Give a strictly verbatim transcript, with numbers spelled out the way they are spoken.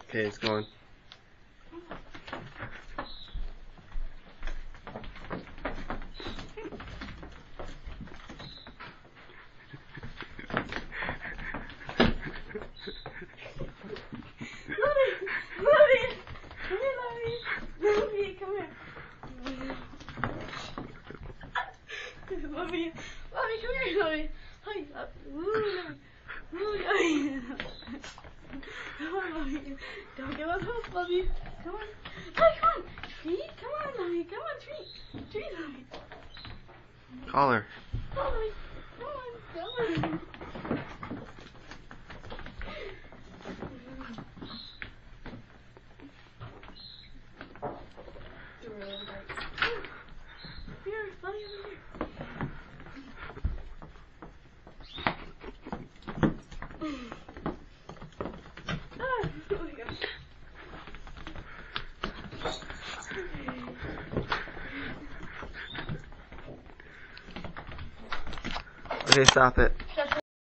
Okay, it's going. Lovey, Lovey, come here, Lovey. Hi, Lovey. Woo, Lovey. Come on, Lovey. Don't give up hope, Lovey. Come on. Hi, come on. Treat, come on, Lovey. Come on, treat. Treat, Lovey. Call her. Come on, Lovey. Come on, come on. Here, Lovey, over here. Ah, oh my gosh. Okay, stop it.